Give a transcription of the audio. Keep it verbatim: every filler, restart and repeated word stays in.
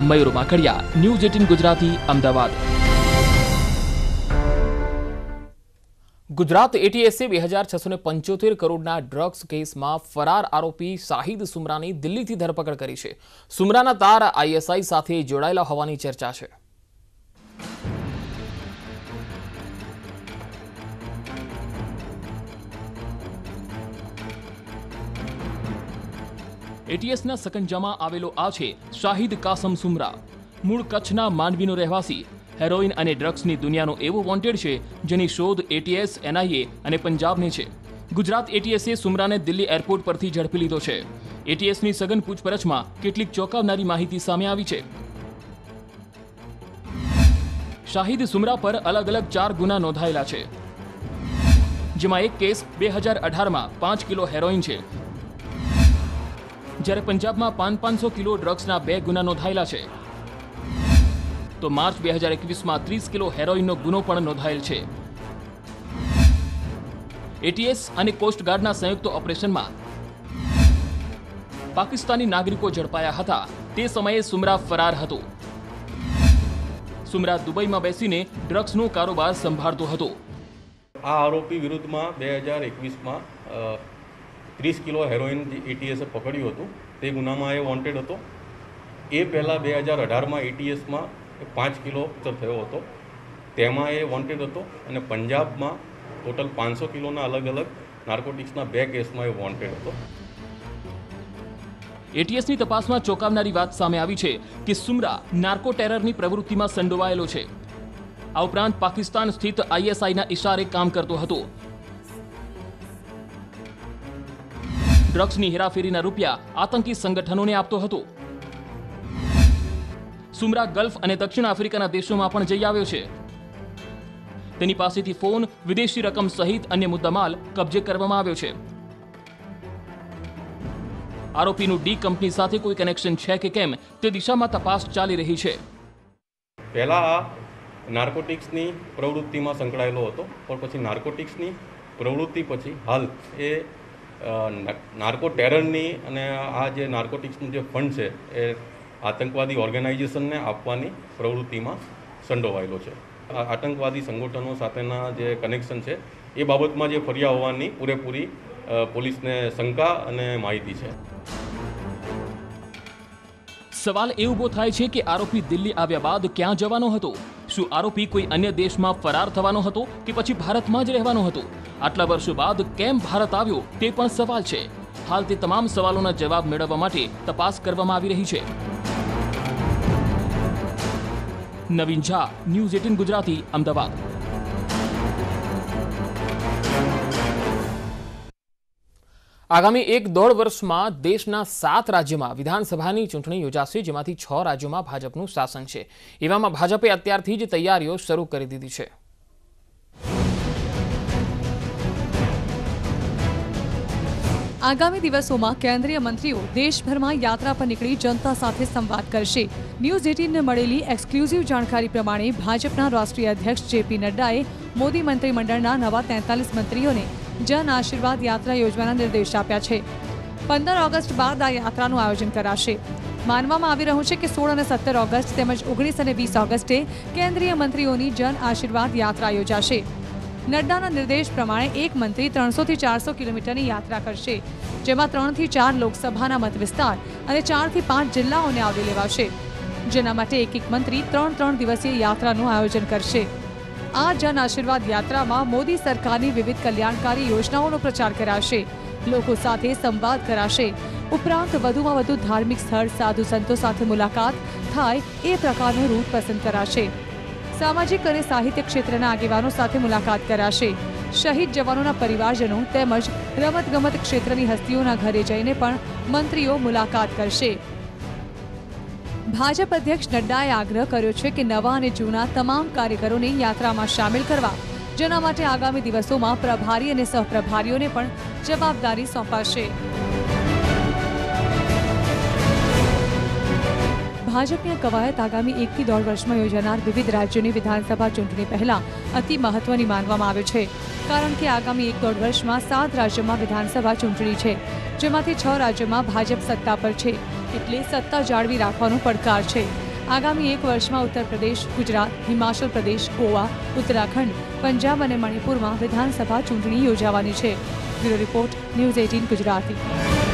મયુર Makadiya, news eighteen Gujarati, Ahmedabad. Gujarat એટીએસે બે હજાર છસો ને પંચોતેર કરોડના ડ્રગ્સ કેસમાં ફરાર આરોપી શાહિદ સુમરાની દિલ્હીથી ધરપકડ કરી છે। સુમરાના તાર આઈએસઆઈ સાથે જોડાયેલા હોવાની ચર્ચા છે। એટીએસના સકંજામાં આવેલો આ છે શાહિદ કાસમ સુમરા। મૂળ કચ્છના માંડવીનો રહેવાસી, હેરોઇન અને ડ્રગ્સની દુનિયાનો એવો વોન્ટેડ છે જેની શોધ એટીએસ, એનઆઈએ અને પંજાબની છે। ગુજરાત એટીએસે સુમરાને દિલ્હી એરપોર્ટ પરથી ઝડપી લીધો છે। એટીએસની સઘન પૂછપરછમાં કેટલીક ચોંકાવનારી માહિતી સામે આવી છે। શાહિદ સુમરા પર અલગ અલગ ચાર ગુના નોંધાયેલા છે, જેમાં એક કેસ બે હજાર અઢારમાં પાંચ કિલો હેરોઇન છે, જ્યારે પંજાબમાં પાંચ પાંચસો કિલો ડ્રગ્સના બે ગુના નોંધાયેલા છે। તો માર્ચ બે હજાર એકવીસમાં ત્રીસ કિલો હેરોઇનનો ગુનો પણ નોંધાયેલ છે। એટીએસ અને કોસ્ટગાર્ડના સંયુક્ત ઓપરેશનમાં પાકિસ્તાની નાગરિકો ઝડપાયા હતા। તે સમયે સુમરા ફરાર હતો। સુમરા દુબઈમાં બેસીને ડ્રગ્સનો કારોબાર સંભાળતો હતો। આ આરોપી વિરુદ્ધમાં બે હજાર એકવીસમાં ત્રીસ કિલો હેરોઇન એટીએસે પકડ્યું હતું। તે ગુનામાં એ વોન્ટેડ હતો। એ પહેલાં બે હજાર અઢારમાં એટીએસમાં પાંચ કિલો થયો હતો, તેમાં એ વોન્ટેડ હતો। અને પંજાબમાં ટોટલ પાંચસો કિલોના અલગ અલગ નાર્કોટિક્સના બે કેસમાં એ વોન્ટેડ હતો। એટીએસની તપાસમાં ચોંકાવનારી વાત સામે આવી છે કે સુમરા નાર્કો ટેરરની પ્રવૃત્તિમાં સંડોવાયેલો છે। આ ઉપરાંત પાકિસ્તાન સ્થિત આઈએસઆઈના ઇશારે કામ કરતો હતો। ડ્રગ્સની હેરાફેરીના રૂપિયા આતંકી સંગઠનોને આપતો હતો। સુમરા ગલ્ફ અને દક્ષિણ આફ્રિકાના દેશોમાં પણ જઈ આવ્યો છે। તેની પાસેથી ફોન, વિદેશી રકમ સહિત અન્ય મુદ્દામાલ કબજે કરવામાં આવ્યો છે। આરોપીનું ડી કંપની સાથે કોઈ કનેક્શન છે કે કેમ તે દિશામાં તપાસ ચાલી રહી છે। પહેલા આ નાર્કોટિક્સની પ્રવૃત્તિમાં સંકળાયેલો હતો, પણ પછી નાર્કોટિક્સની પ્રવૃત્તિ પછી હાલ એ નાર્કો ટેરરની અને આ જે નાર્કોટિક્સનું જે ફંડ છે એ આતંકવાદી ઓર્ગેનાઇઝેશનને આપવાની પ્રવૃત્તિમાં સંડોવાયેલો છે। આતંકવાદી સંગઠનો સાથેના જે કનેક્શન છે એ બાબતમાં જે ફરિયાદ હોવાની પૂરેપૂરી પોલીસને શંકા અને માહિતી છે। સવાલ એ ઊભો થાય છે કે આરોપી દિલ્હી આવ્યા બાદ ક્યાં જવાનો હતો? શું આરોપી કોઈ અન્ય દેશમાં ફરાર થવાનો હતો કે પછી ભારતમાં જ રહેવાનો હતો? આટલા વર્ષો બાદ કેમ ભારત આવ્યો તે પણ સવાલ છે। હાલ તે તમામ સવાલોના જવાબ મેળવવા માટે તપાસ કરવામાં આવી રહી છે। Naveen Jha, news eighteen Gujarati, Ahmedabad. આગામી એક દોઢ વર્ષમાં દેશના સાત રાજ્યોમાં વિધાનસભાની ચૂંટણી યોજાશે, જેમાંથી છ રાજ્યોમાં ભાજપનું શાસન છે। એવામાં ભાજપે અત્યારથી જ તૈયારીઓ શરૂ કરી દીધી છે। આગામી દિવસોમાં કેન્દ્રીય મંત્રીઓ દેશભરમાં યાત્રા પર નીકળી જનતા સાથે સંવાદ કરશે। ન્યૂઝ એટીનને મળેલી એક્સક્લુઝિવ જાણકારી પ્રમાણે ભાજપના રાષ્ટ્રીય અધ્યક્ષ જેપી નડ્ડાએ મોદી મંત્રીમંડળના નવા તેતાલીસ મંત્રીઓને જન આશીર્વાદ યાત્રા યોજવાના નિર્દેશ આપ્યા છે। પંદર ઓગસ્ટ બાદ આ યાત્રાનું આયોજન કરાશે। માનવામાં આવી રહ્યું છે કે સોળ અને સત્તર ઓગસ્ટ તેમજ ઓગણીસ અને વીસ ઓગસ્ટે કેન્દ્રીય મંત્રીઓની જન આશીર્વાદ યાત્રા યોજાશે। નડ્ડાના નિર્દેશ પ્રમાણે એક મંત્રી ત્રણસોથી ચારસો કિલોમીટરની યાત્રા કરશે, જેમાં ત્રણથી ચાર લોકસભાના મત વિસ્તાર અને ચારથી પાંચ જિલ્લાઓને આવરી લેવાશે, જેના માટે એક એક મંત્રી ત્રણ ત્રણ દિવસીય યાત્રાનું આયોજન કરશે। આ જન આશીર્વાદ યાત્રામાં મોદી સરકારની વિવિધ કલ્યાણકારી યોજનાઓનો પ્રચાર કરાશે, લોકો સાથે સંવાદ કરાશે, ઉપરાંત વધુમાં વધુ ધાર્મિક સ્થળ, સાધુ સંતો સાથે મુલાકાત થાય એ પ્રકારનો રૂટ પસંદ કરાશે। સામાજિક અને સાહિત્ય ક્ષેત્રના આગેવાનો સાથે મુલાકાત કરાશે। શહીદ જવાનોના પરિવારજનો તેમજ રમતગમત ક્ષેત્રની હસ્તીઓના ઘરે જઈને પણ મંત્રીઓ મુલાકાત કરશે। ભાજપ અધ્યક્ષ નડ્ડાએ આગ્રહ કર્યો છે કે નવા અને જૂના તમામ કાર્યકરોને યાત્રામાં સામેલ કરવા, જેના માટે આગામી દિવસોમાં પ્રભારી અને સહપ્રભારીઓને પણ જવાબદારી સોંપાશે। ભાજપની કવાયત આગામી એકથી દોઢ વર્ષમાં યોજાનાર વિવિધ રાજ્યોની વિધાનસભા ચૂંટણી પહેલા અતિ મહત્વની માનવામાં આવે છે, કારણ કે આગામી એક દોઢ વર્ષમાં સાત રાજ્યોમાં વિધાનસભા ચૂંટણી છે, જેમાંથી છ રાજ્યોમાં ભાજપ સત્તા પર છે, એટલે સત્તા જાળવી રાખવાનો પડકાર છે। આગામી એક વર્ષમાં ઉત્તર પ્રદેશ, ગુજરાત, હિમાચલ પ્રદેશ, ગોવા, ઉત્તરાખંડ, પંજાબ અને મણિપુરમાં વિધાનસભા ચૂંટણી યોજાવાની છે. બ્યુરો રિપોર્ટ, ન્યૂઝ અઠ્ઠાવીસ ગુજરાતી.